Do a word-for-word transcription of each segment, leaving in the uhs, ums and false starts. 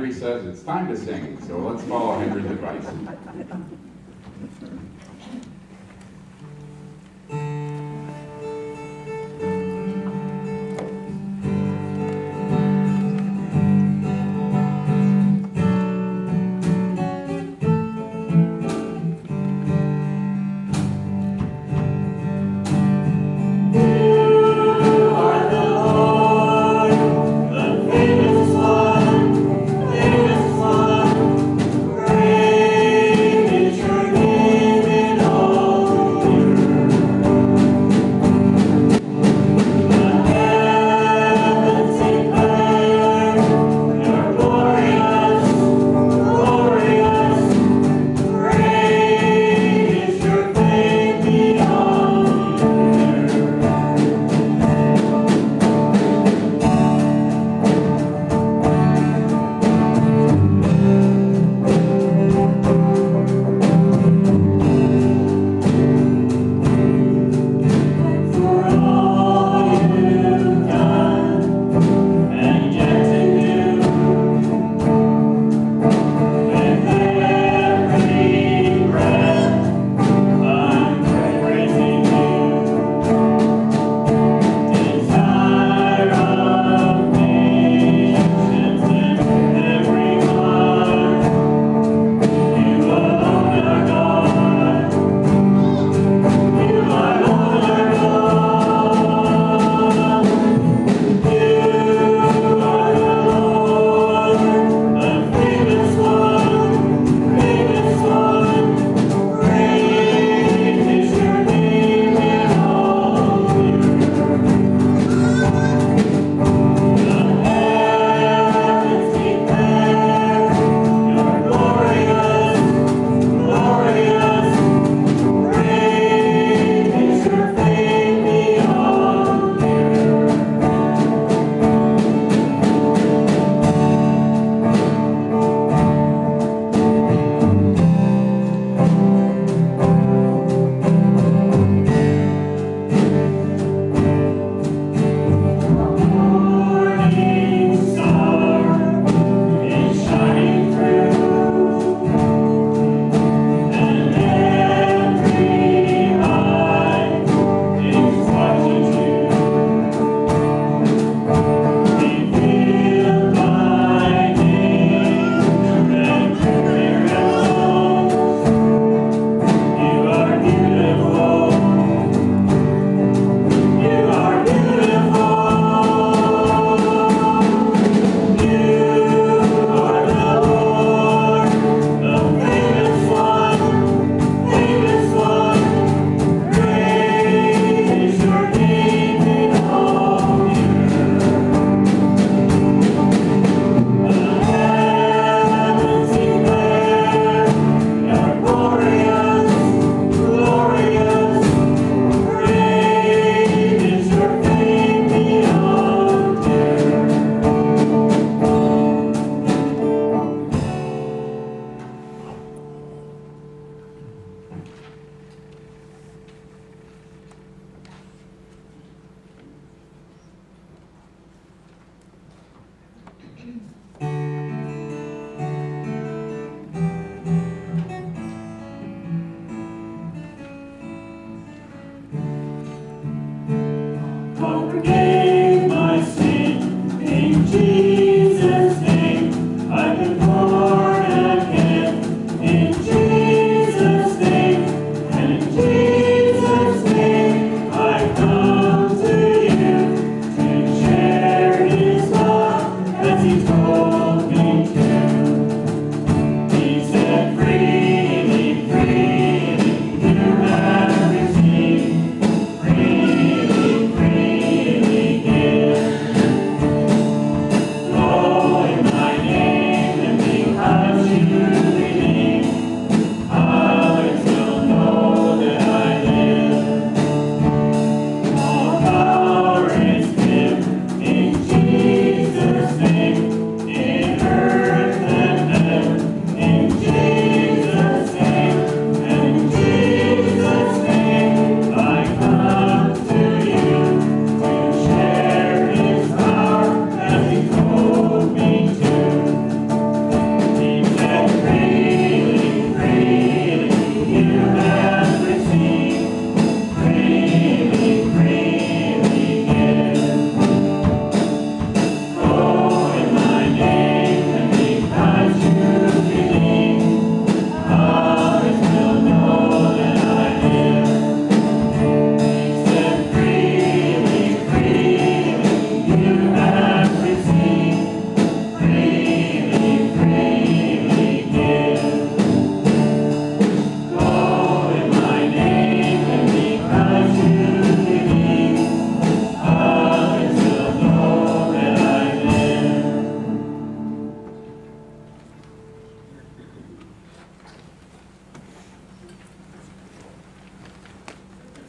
Henry says it's time to sing, so let's follow Henry's advice. Great is your name in all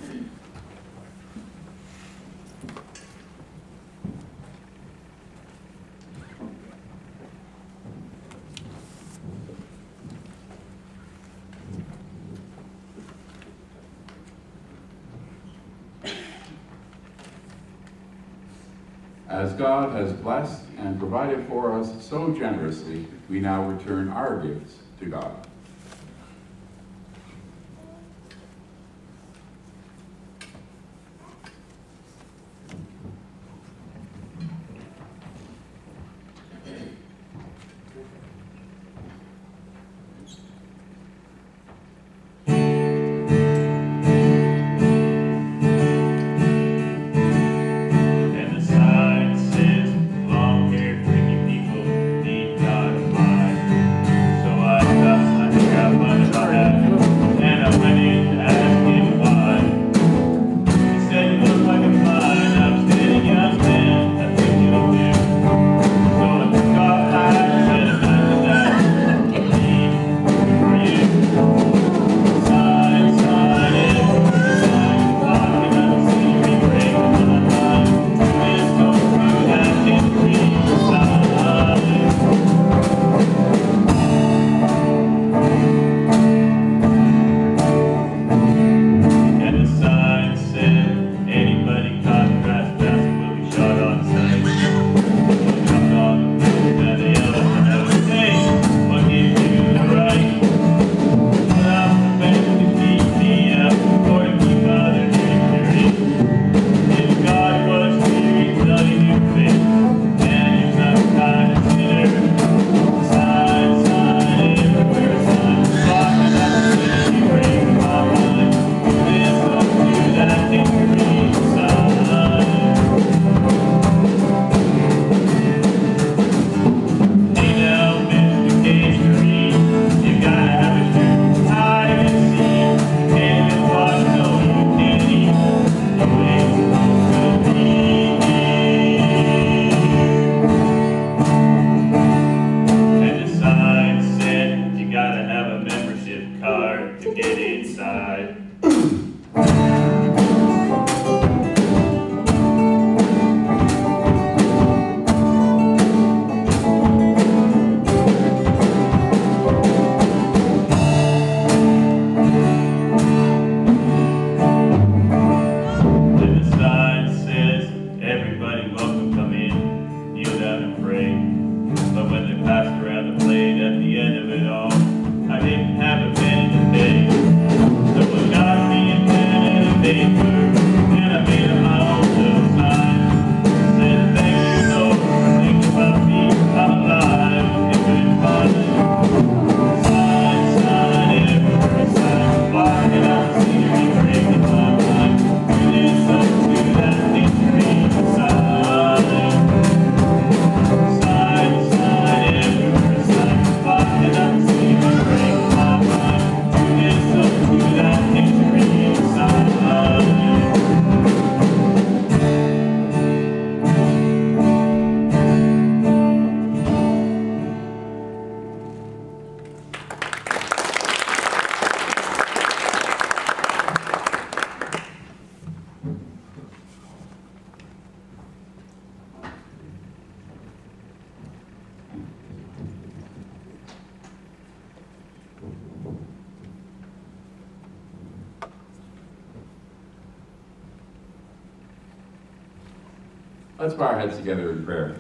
As God has blessed and provided for us so generously, we now return our gifts to God. Let's bow our heads together in prayer.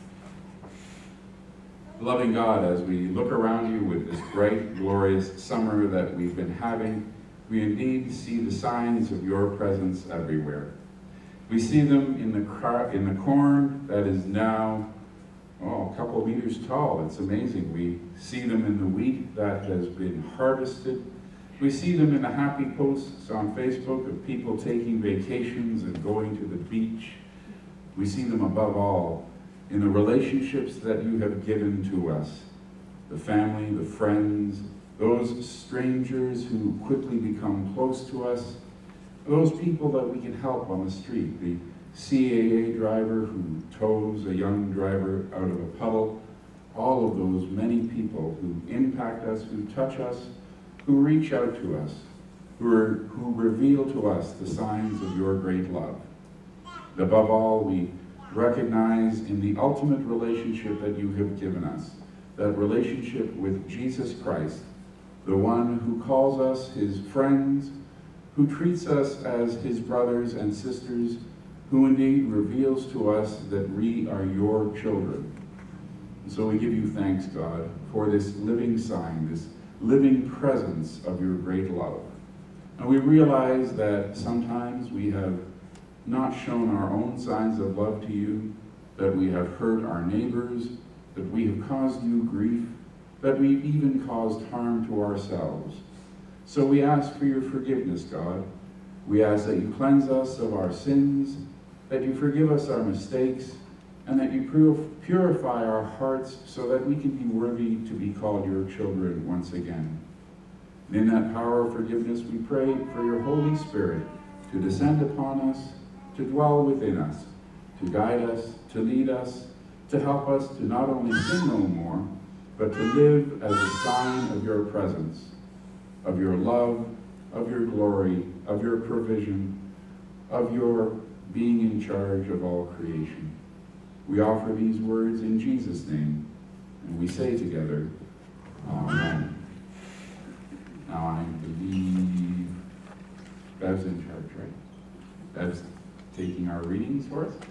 Loving God, as we look around you with this bright, glorious summer that we've been having, we indeed see the signs of your presence everywhere. We see them in the, in the corn that is now oh, a couple of meters tall. It's amazing. We see them in the wheat that has been harvested. We see them in the happy posts on Facebook of people taking vacations and going to the beach. We see them above all in the relationships that you have given to us, the family, the friends, those strangers who quickly become close to us, those people that we can help on the street, the C A A driver who tows a young driver out of a puddle, all of those many people who impact us, who touch us, who reach out to us. who, are, who reveal to us the signs of your great love. Above all, we recognize in the ultimate relationship that you have given us, that relationship with Jesus Christ, the one who calls us his friends, who treats us as his brothers and sisters, who indeed reveals to us that we are your children. And so we give you thanks, God, for this living sign, this living presence of your great love. And we realize that sometimes we have not shown our own signs of love to you, that we have hurt our neighbors, that we have caused you grief, that we've even caused harm to ourselves. So we ask for your forgiveness, God. We ask that you cleanse us of our sins, that you forgive us our mistakes, and that you purify our hearts so that we can be worthy to be called your children once again. And in that power of forgiveness, we pray for your Holy Spirit to descend upon us, to dwell within us, to guide us, to lead us, to help us to not only sin no more, but to live as a sign of your presence, of your love, of your glory, of your provision, of your being in charge of all creation. We offer these words in Jesus' name, and we say together, Amen. Now I believe Bev's in charge, right? Bev's taking our readings for us.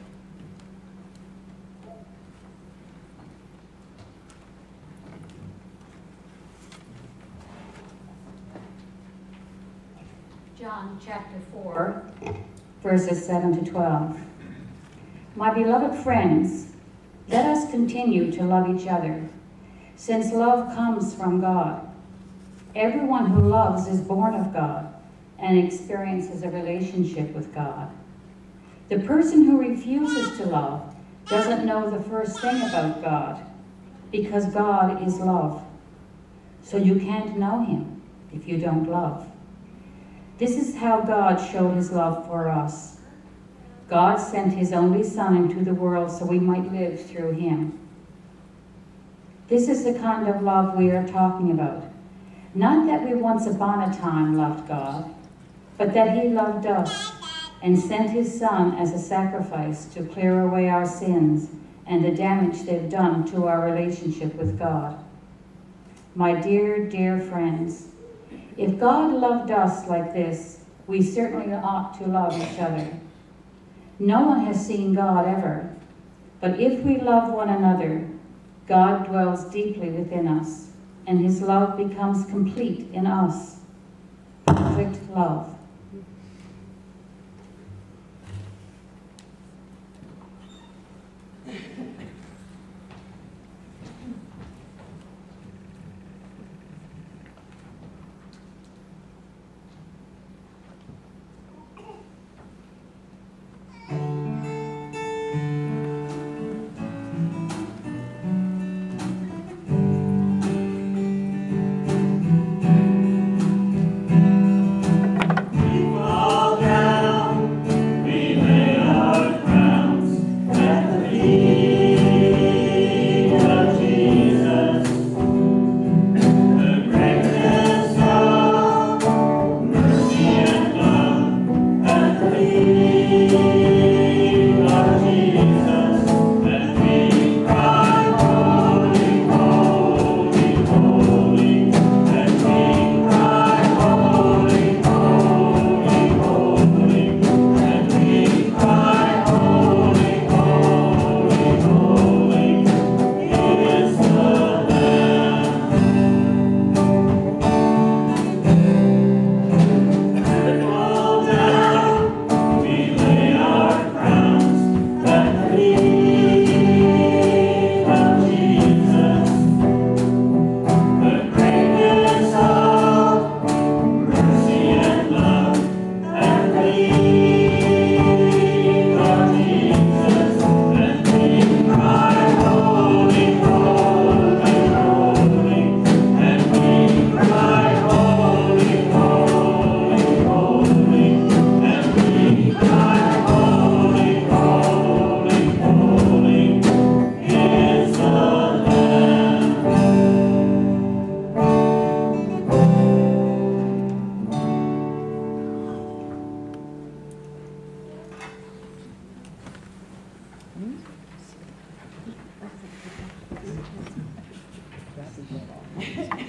John chapter four, verses seven to twelve. My beloved friends, let us continue to love each other, since love comes from God. Everyone who loves is born of God and experiences a relationship with God. The person who refuses to love doesn't know the first thing about God, because God is love. So you can't know him if you don't love. This is how God showed his love for us. God sent his only Son into the world so we might live through him. This is the kind of love we are talking about. Not that we once upon a time loved God, but that he loved us and sent his Son as a sacrifice to clear away our sins and the damage they've done to our relationship with God. My dear, dear friends, if God loved us like this, we certainly ought to love each other. No one has seen God ever, but if we love one another, God dwells deeply within us, and his love becomes complete in us. Perfect love.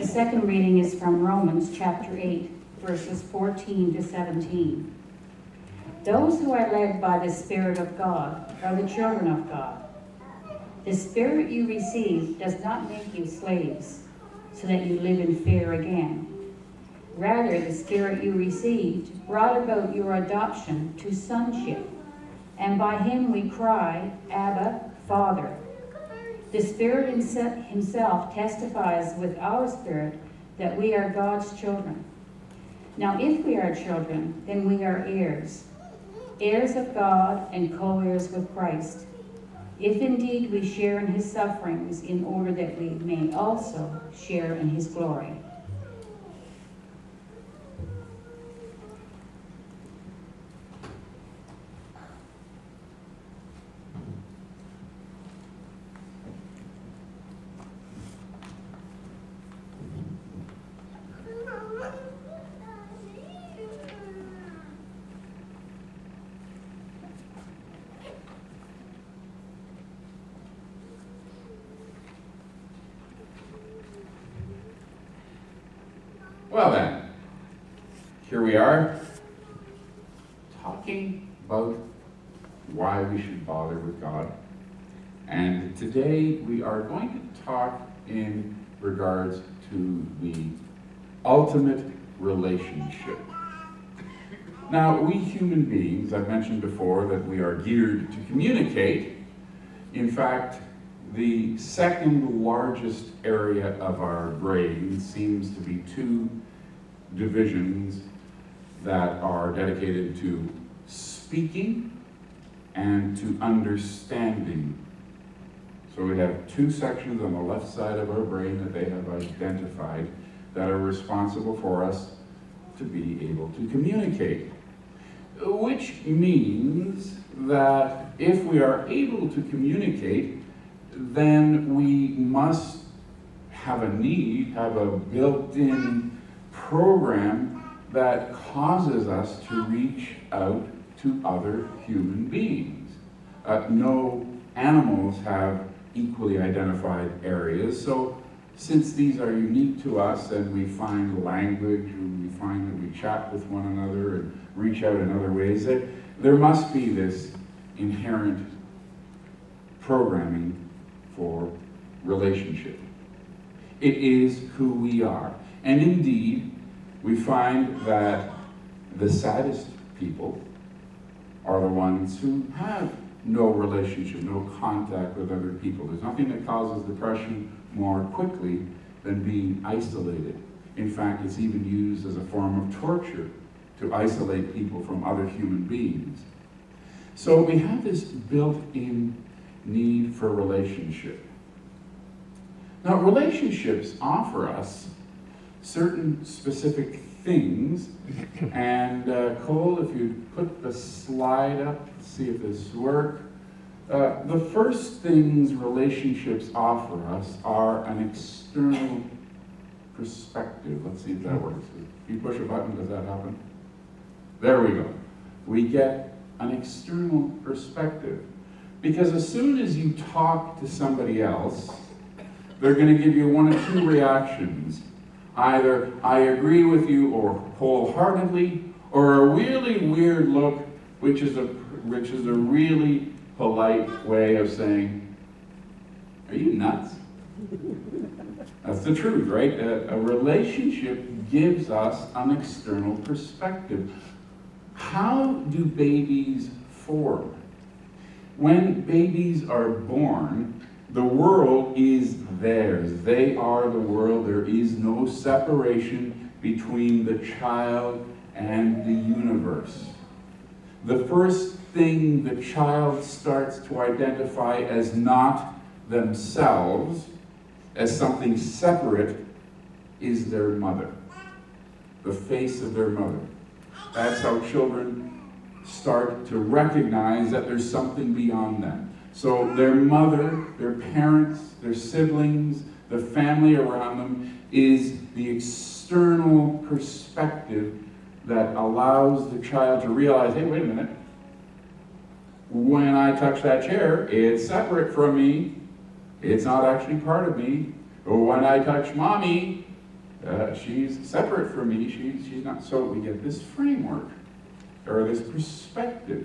second reading is from Romans chapter eight, verses fourteen to seventeen. Those who are led by the Spirit of God are the children of God. The Spirit you received does not make you slaves, so that you live in fear again. Rather, the Spirit you received brought about your adoption to sonship, and by him we cry, Abba, Father. The Spirit himself testifies with our spirit that we are God's children. Now, if we are children, then we are heirs, heirs of God and co-heirs with Christ, if indeed we share in his sufferings, in order that we may also share in his glory. Well then, here we are, talking about why we should bother with God. And today we are going to talk in regards to the ultimate relationship. Now, we human beings, I've mentioned before that we are geared to communicate. In fact, the second largest area of our brain seems to be two divisions that are dedicated to speaking and to understanding. So we have two sections on the left side of our brain that they have identified that are responsible for us to be able to communicate. Which means that if we are able to communicate, then we must have a need, have a built-in program that causes us to reach out to other human beings. Uh, no animals have equally identified areas, so since these are unique to us and we find language, and we find that we chat with one another and reach out in other ways, that there must be this inherent programming for relationship. It is who we are. And indeed, we find that the saddest people are the ones who have no relationship, no contact with other people. There's nothing that causes depression more quickly than being isolated. In fact, it's even used as a form of torture to isolate people from other human beings. So we have this built-in need for relationship. Now, relationships offer us certain specific things, and uh, Cole, if you put the slide up, let's see if this works. Uh, the first things relationships offer us are an external perspective. Let's see if that works. If you push a button, does that happen? There we go. We get an external perspective. Because as soon as you talk to somebody else, they're going to give you one of two reactions. Either I agree with you or wholeheartedly, or a really weird look, which is a, which is a really polite way of saying, are you nuts? That's the truth, right? A, a relationship gives us an external perspective. How do babies form? When babies are born, the world is theirs. They are the world. There is no separation between the child and the universe. The first thing the child starts to identify as not themselves, as something separate, is their mother. The face of their mother. That's how children start to recognize that there's something beyond them. So their mother, their parents, their siblings, the family around them is the external perspective that allows the child to realize, hey, wait a minute, when I touch that chair, it's separate from me. It's not actually part of me. Or when I touch mommy, Uh, she's separate from me. She, she's not. So we get this framework, or this perspective.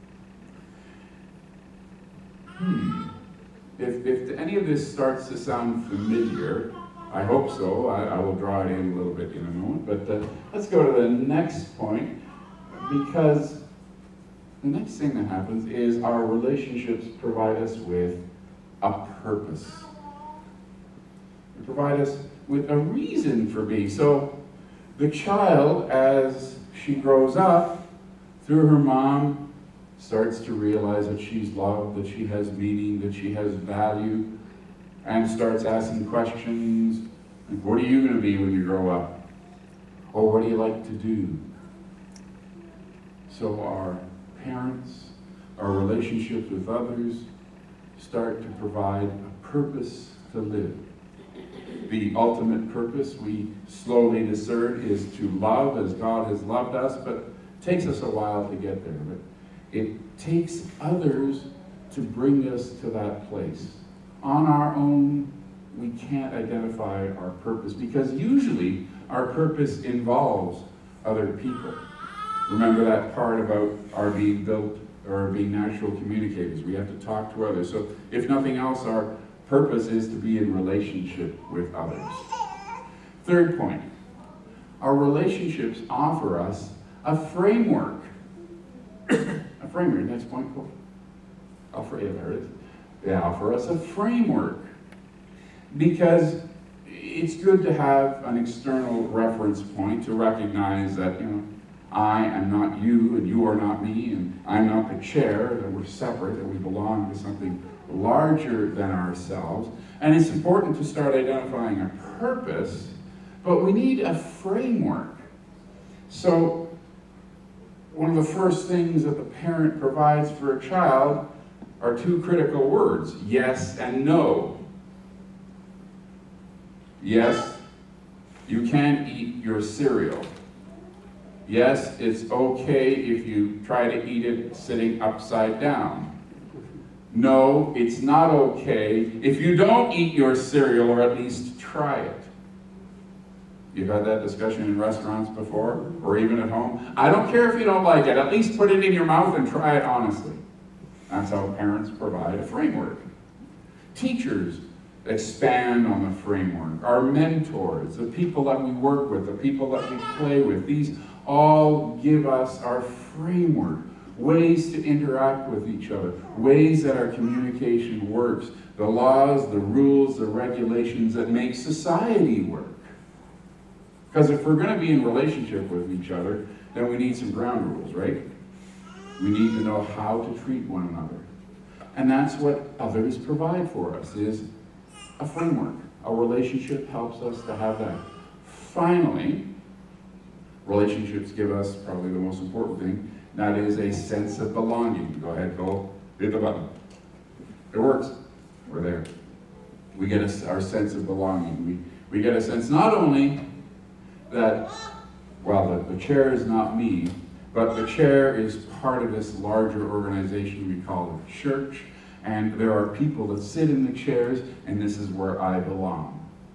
Hmm. If, if any of this starts to sound familiar, I hope so. I, I will draw it in a little bit in a moment. But uh, let's go to the next point, because the next thing that happens is our relationships provide us with a purpose. They provide us with a reason for being. So the child, as she grows up, through her mom, starts to realize that she's loved, that she has meaning, that she has value, and starts asking questions like, what are you going to be when you grow up? Or what do you like to do? So our parents, our relationships with others, start to provide a purpose to live. The ultimate purpose, we slowly discern, is to love as God has loved us, but it takes us a while to get there. But it takes others to bring us to that place. On our own, we can't identify our purpose, because usually our purpose involves other people. Remember that part about our being built or being natural communicators. We have to talk to others. So if nothing else, our purpose is to be in relationship with others. Third point, our relationships offer us a framework. A framework, next point, cool. Offer, yeah, there it is. They offer us a framework, because it's good to have an external reference point to recognize that, you know, I am not you and you are not me, and I'm not the chair, that we're separate, that we belong to something larger than ourselves. And it's important to start identifying a purpose, but we need a framework. So one of the first things that the parent provides for a child are two critical words, yes and no. Yes, you can't eat your cereal. Yes, it's okay if you try to eat it sitting upside down. No, it's not okay if you don't eat your cereal, or at least try it. You've had that discussion in restaurants before, or even at home. I don't care if you don't like it, at least put it in your mouth and try it honestly. That's how parents provide a framework. Teachers expand on the framework. Our mentors, the people that we work with, the people that we play with, these all give us our framework, ways to interact with each other, ways that our communication works, the laws, the rules, the regulations that make society work. Because if we're going to be in relationship with each other, then we need some ground rules, right? We need to know how to treat one another. And that's what others provide for us, is a framework. A relationship helps us to have that. Finally, relationships give us probably the most important thing, that is a sense of belonging. Go ahead, Cole. Hit the button. It works. We're there. We get a, our sense of belonging. We, we get a sense not only that, well, the, the chair is not me, but the chair is part of this larger organization we call the church, and there are people that sit in the chairs, and this is where I belong.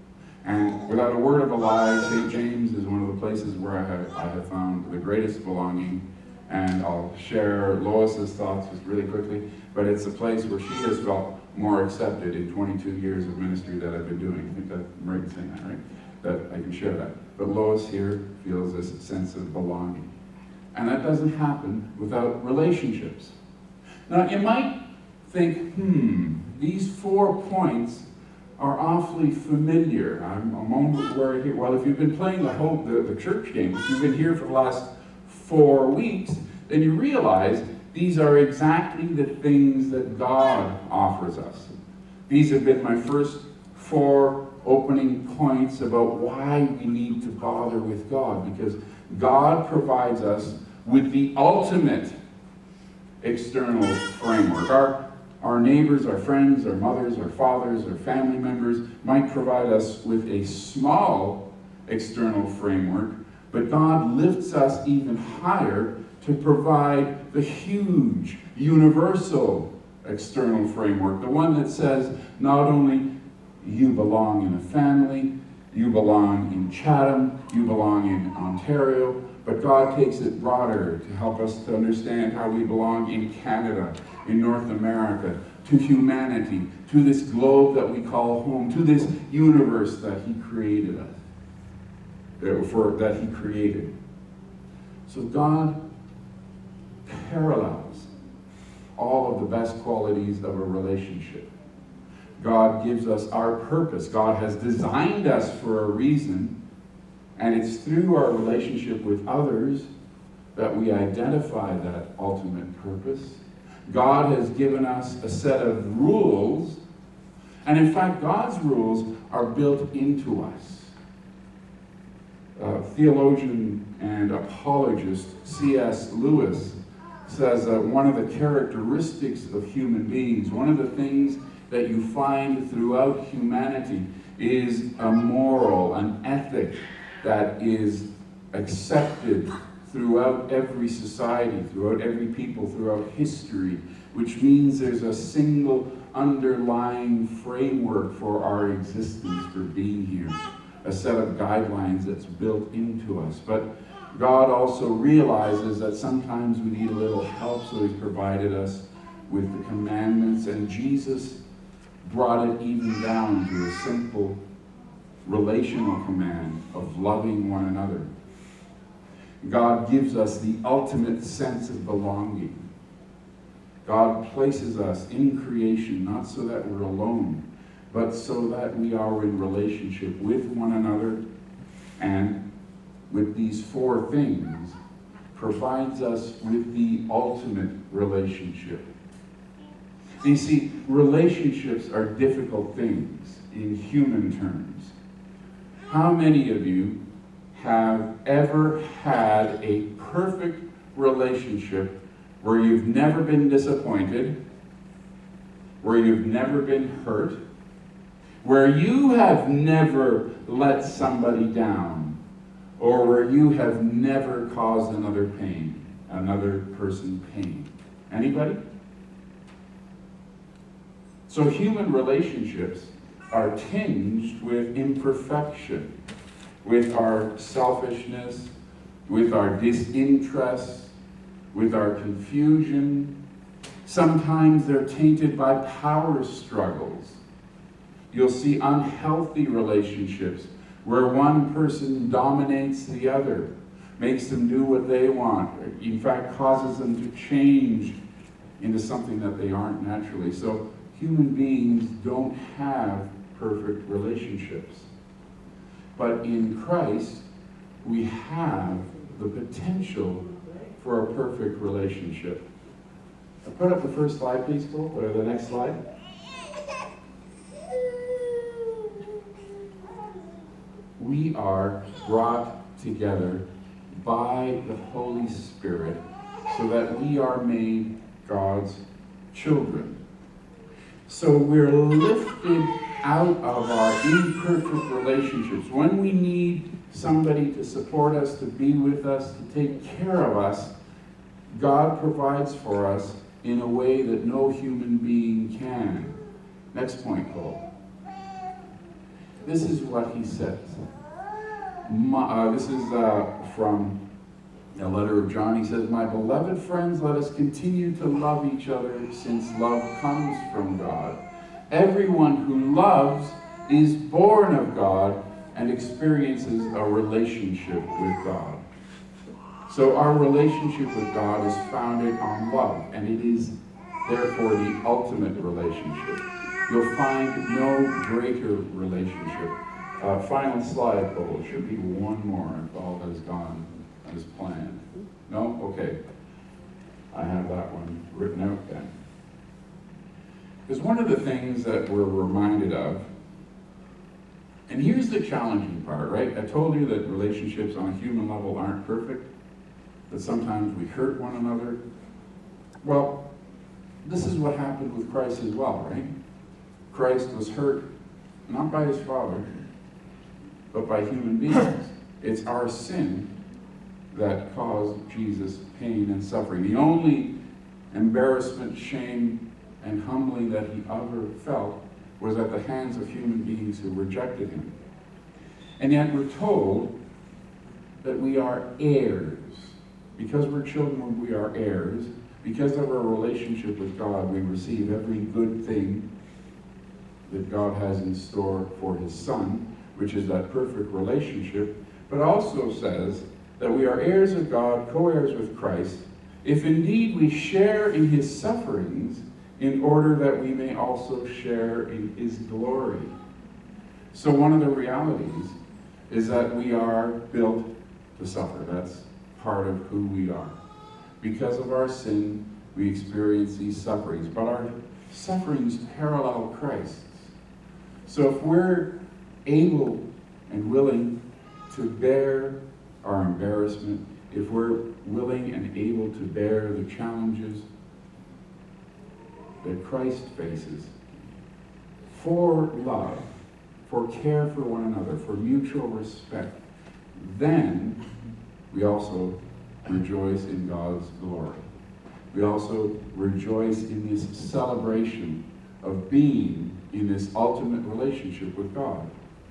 And without a word of a lie, Saint James is one of the places where I have, I have found the greatest belonging, and I'll share Lois's thoughts just really quickly, but it's a place where she has felt more accepted in twenty-two years of ministry that I've been doing. I think that I'm right in saying that, right? That I can share that. But Lois here feels this sense of belonging. And that doesn't happen without relationships. Now, you might think, hmm, these four points are awfully familiar. I'm a moment where here, well, if you've been playing the, home, the, the church game, if you've been here for the last four weeks, then you realize these are exactly the things that God offers us. These have been my first four opening points about why we need to bother with God, because God provides us with the ultimate external framework. Our, our neighbors, our friends, our mothers, our fathers, our family members might provide us with a small external framework, but God lifts us even higher to provide the huge, universal external framework, the one that says not only you belong in a family, You belong in Chatham, you belong in Ontario, but God takes it broader to help us to understand how we belong in Canada, in North America, to humanity, to this globe that we call home, to this universe that He created us, uh, for that He created. So God parallels all of the best qualities of a relationship. God gives us our purpose. God has designed us for a reason, and it's through our relationship with others that we identify that ultimate purpose. God has given us a set of rules, and in fact, God's rules are built into us. Uh, theologian and apologist C S Lewis says that one of the characteristics of human beings, one of the things that you find throughout humanity, is a moral, an ethic that is accepted throughout every society, throughout every people, throughout history, which means there's a single underlying framework for our existence, for being here, a set of guidelines that's built into us. But God also realizes that sometimes we need a little help, so He's provided us with the commandments, and Jesus brought it even down to a simple relational command of loving one another. God gives us the ultimate sense of belonging. God places us in creation not so that we're alone, but so that we are in relationship with one another, and with these four things provides us with the ultimate relationship. You see, relationships are difficult things in human terms. How many of you have ever had a perfect relationship where you've never been disappointed, where you've never been hurt, where you have never let somebody down, or where you have never caused another pain, another person pain? Anybody? So human relationships are tinged with imperfection, with our selfishness, with our disinterest, with our confusion. Sometimes they're tainted by power struggles. You'll see unhealthy relationships where one person dominates the other, makes them do what they want, in fact causes them to change into something that they aren't naturally. So human beings don't have perfect relationships. But in Christ, we have the potential for a perfect relationship. Put up the first slide, please, Cole, or the next slide. We are brought together by the Holy Spirit so that we are made God's children. So we're lifted out of our imperfect relationships. When we need somebody to support us, to be with us, to take care of us, God provides for us in a way that no human being can. Next point, Cole. This is what he says. My, uh, this is uh, from a letter of John. He says, "My beloved friends, let us continue to love each other, since love comes from God. Everyone who loves is born of God and experiences a relationship with God." So our relationship with God is founded on love, and it is therefore the ultimate relationship. You'll find no greater relationship. Uh, final slide, Cole. It should be one more if all has gone as planned. No? Okay. I have that one written out then. Because one of the things that we're reminded of, and here's the challenging part, right? I told you that relationships on a human level aren't perfect, that sometimes we hurt one another. Well, this is what happened with Christ as well, right? Christ was hurt not by his Father, but by human beings. It's our sin that caused Jesus pain and suffering. The only embarrassment, shame, and humbling that he ever felt was at the hands of human beings who rejected him. And yet we're told that we are heirs. Because we're children, we are heirs. Because of our relationship with God, we receive every good thing that God has in store for his Son, which is that perfect relationship, but also says that we are heirs of God, co-heirs with Christ, if indeed we share in his sufferings, in order that we may also share in his glory. So one of the realities is that we are built to suffer. That's part of who we are. Because of our sin, we experience these sufferings, but our sufferings parallel Christ's. So if we're able and willing to bear our embarrassment, if we're willing and able to bear the challenges that Christ faces for love, for care for one another, for mutual respect, then we also rejoice in God's glory. We also rejoice in this celebration of being in this ultimate relationship with God.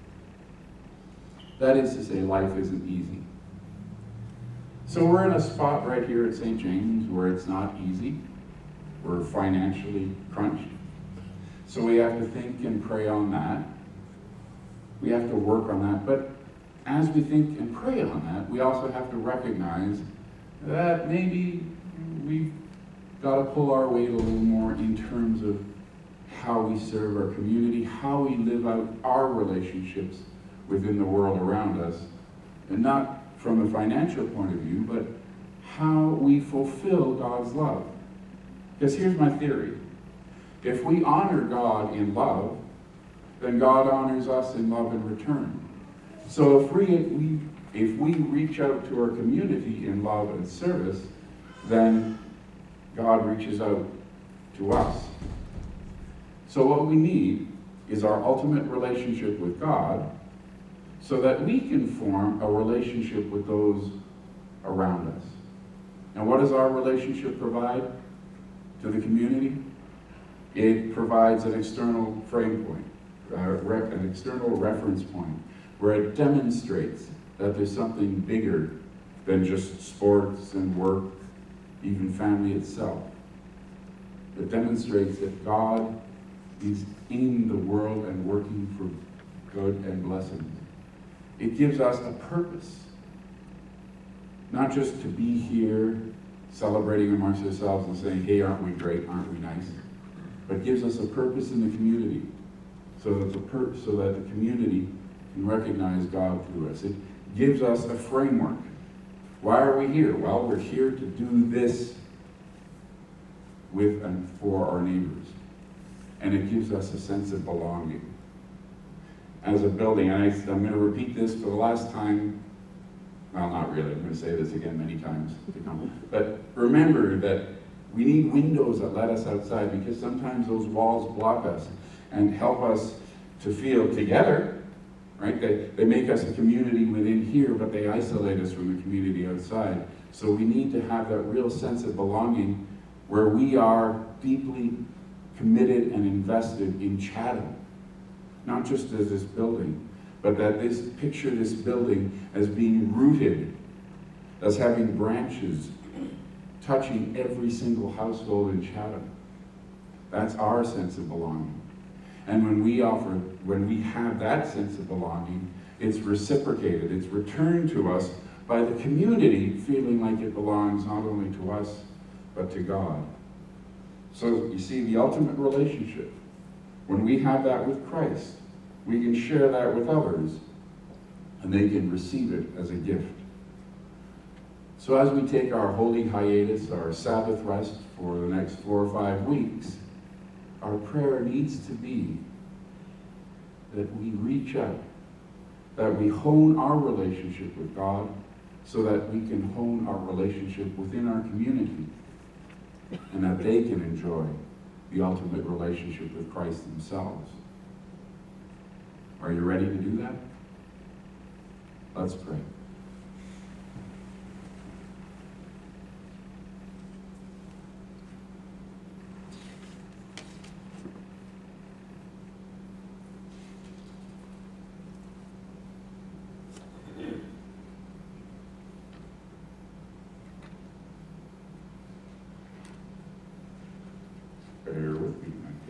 That is to say, life isn't easy. So we're in a spot right here at Saint James where it's not easy. We're financially crunched. So we have to think and pray on that. We have to work on that. But as we think and pray on that, we also have to recognize that maybe we've got to pull our weight a little more in terms of how we serve our community, how we live out our relationships within the world around us, and not from a financial point of view, but how we fulfill God's love. Because here's my theory. If we honor God in love, then God honors us in love in return. So if we, we, if we reach out to our community in love and service, then God reaches out to us. So what we need is our ultimate relationship with God so that we can form a relationship with those around us. And what does our relationship provide to the community? It provides an external frame point, uh, an external reference point, where it demonstrates that there's something bigger than just sports and work, even family itself. It demonstrates that God is in the world and working for good and blessings. It gives us a purpose, not just to be here celebrating amongst ourselves and saying, hey, aren't we great, aren't we nice? But gives us a purpose in the community so that the, per so that the community can recognize God through us. It gives us a framework. Why are we here? Well, we're here to do this with and for our neighbors. And it gives us a sense of belonging. As a building, and I, I'm going to repeat this for the last time, well, not really, I'm going to say this again many times to come. But remember that we need windows that let us outside, because sometimes those walls block us and help us to feel together, right? They, they make us a community within here, but they isolate us from the community outside. So we need to have that real sense of belonging where we are deeply committed and invested in Chatham. Not just as this building, but that this picture this building as being rooted, as having branches touching every single household in Chatham. That's our sense of belonging. And when we offer, when we have that sense of belonging, it's reciprocated, it's returned to us by the community feeling like it belongs not only to us, but to God. So you see, the ultimate relationship, when we have that with Christ, we can share that with others, and they can receive it as a gift. So as we take our holy hiatus, our Sabbath rest for the next four or five weeks, our prayer needs to be that we reach out, that we hone our relationship with God so that we can hone our relationship within our community, and that they can enjoy the ultimate relationship with Christ themselves. Are you ready to do that? Let's pray.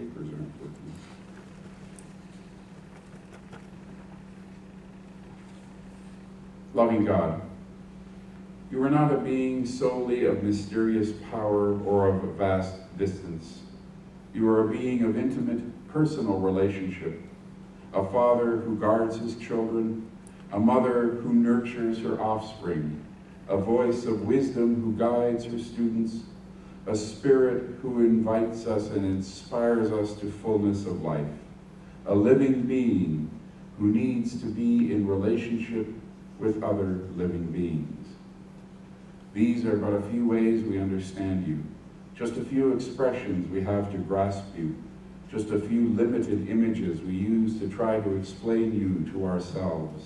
papers aren't working. Loving God, you are not a being solely of mysterious power or of a vast distance. You are a being of intimate, personal relationship, a father who guards his children, a mother who nurtures her offspring, a voice of wisdom who guides her students, a spirit who invites us and inspires us to fullness of life, a living being who needs to be in relationship with other living beings. These are but a few ways we understand you, just a few expressions we have to grasp you, just a few limited images we use to try to explain you to ourselves.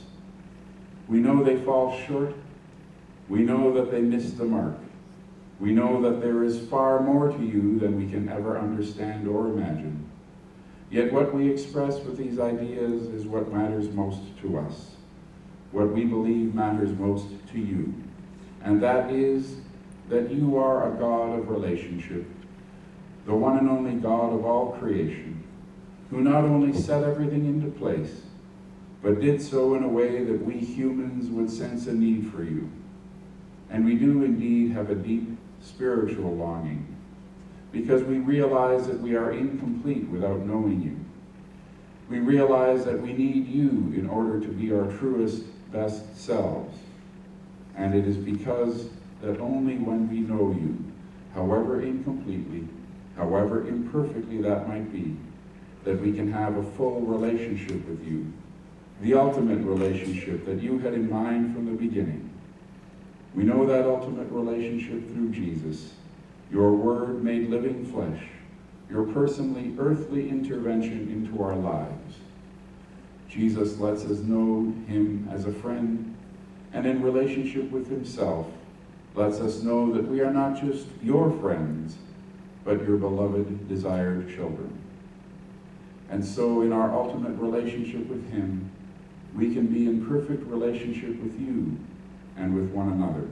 We know they fall short. We know that they miss the mark. We know that there is far more to you than we can ever understand or imagine. Yet what we express with these ideas is what matters most to us, what we believe matters most to you, and that is that you are a God of relationship, the one and only God of all creation, who not only set everything into place, but did so in a way that we humans would sense a need for you. And we do indeed have a deep spiritual longing, because we realize that we are incomplete without knowing you. We realize that we need you in order to be our truest, best selves. And it is because that only when we know you, however incompletely, however imperfectly that might be, that we can have a full relationship with you, the ultimate relationship that you had in mind from the beginning. We know that ultimate relationship through Jesus, your word made living flesh, your personally earthly intervention into our lives. Jesus lets us know him as a friend, and in relationship with himself, lets us know that we are not just your friends, but your beloved, desired children. And so in our ultimate relationship with him, we can be in perfect relationship with you and with one another.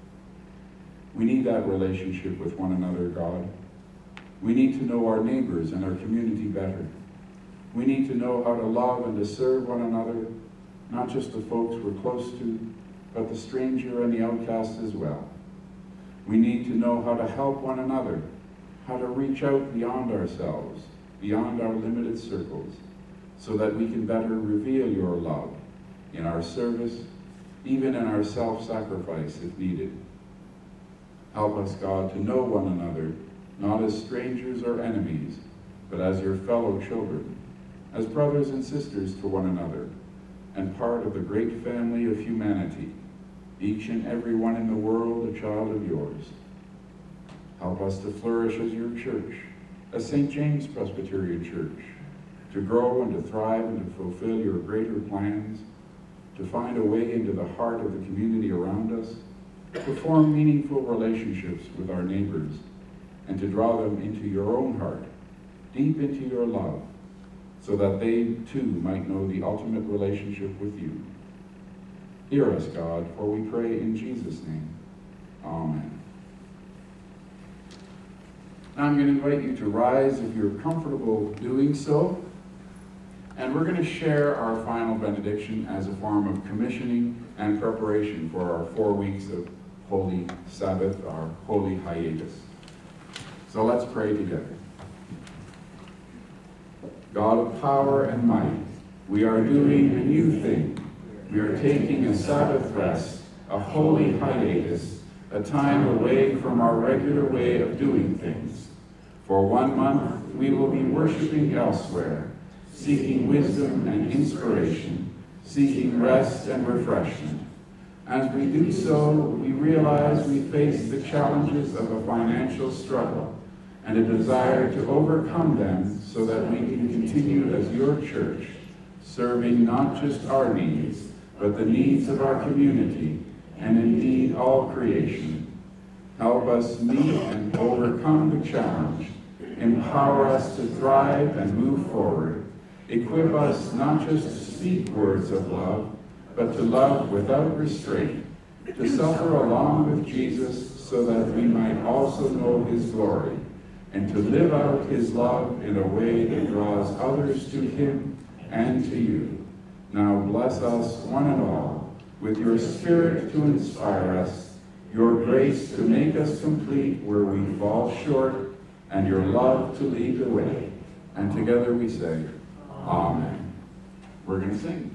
We need that relationship with one another, God. We need to know our neighbors and our community better. We need to know how to love and to serve one another, not just the folks we're close to, but the stranger and the outcast as well. We need to know how to help one another, how to reach out beyond ourselves, beyond our limited circles, so that we can better reveal your love in our service, even in our self-sacrifice if needed. Help us, God, to know one another, not as strangers or enemies, but as your fellow children, as brothers and sisters to one another, and part of the great family of humanity, each and every one in the world a child of yours. Help us to flourish as your church, as Saint James Presbyterian Church, to grow and to thrive and to fulfill your greater plans, to find a way into the heart of the community around us, to form meaningful relationships with our neighbors, and to draw them into your own heart, deep into your love, so that they too might know the ultimate relationship with you. Hear us, God, for we pray in Jesus' name. Amen. Now I'm going to invite you to rise if you're comfortable doing so. And we're going to share our final benediction as a form of commissioning and preparation for our four weeks of Holy Sabbath, our Holy Hiatus. So let's pray together. God of power and might, we are doing a new thing. We are taking a Sabbath rest, a holy hiatus, a time away from our regular way of doing things. For one month, we will be worshiping elsewhere, seeking wisdom and inspiration, seeking rest and refreshment. As we do so, we realize we face the challenges of a financial struggle and a desire to overcome them so that we can continue as your church, serving not just our needs, but the needs of our community and indeed all creation. Help us meet and overcome the challenge. Empower us to thrive and move forward. Equip us not just to speak words of love, but to love without restraint, to suffer along with Jesus so that we might also know his glory, and to live out his love in a way that draws others to him and to you. Now bless us, one and all, with your Spirit to inspire us, your grace to make us complete where we fall short, and your love to lead the way. And together we say, Amen. We're going to sing.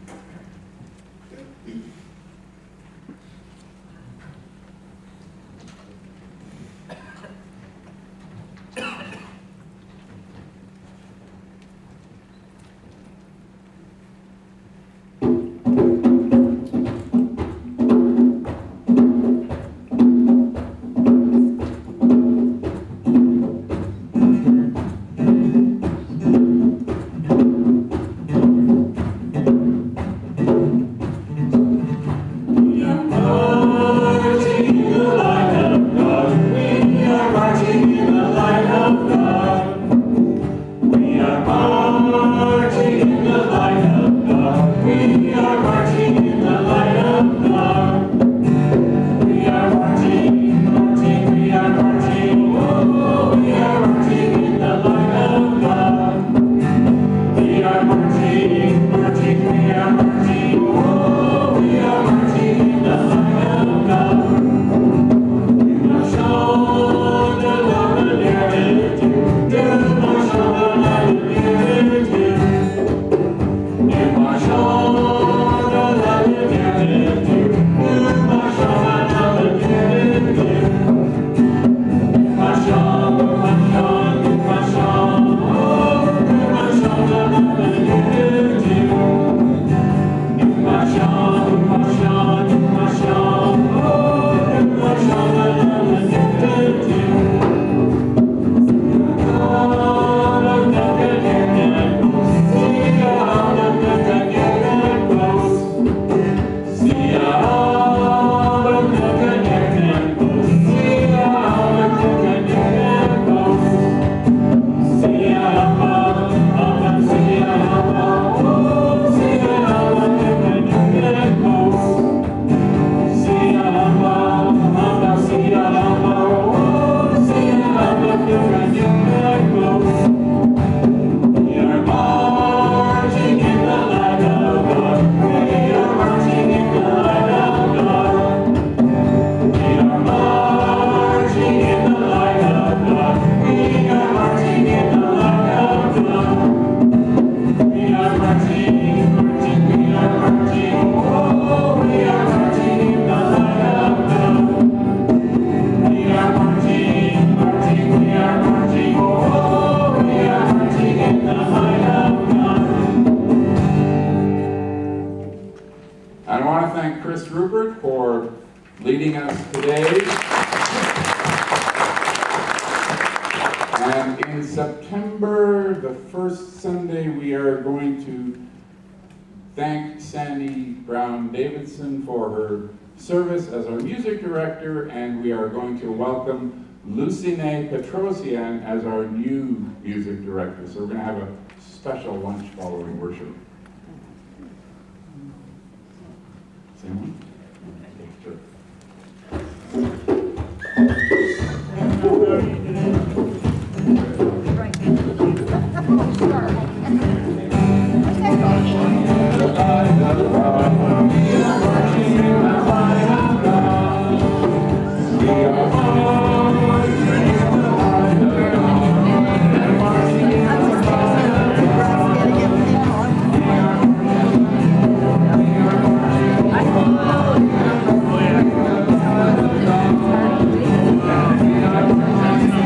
Leading us today. And in September, the first Sunday, we are going to thank Sandy Brown Davidson for her service as our music director, and we are going to welcome Lucine Petrosian as our new music director. So we're going to have a special lunch following worship. Same one? Sure. Thank you.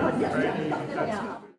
Right? Yeah.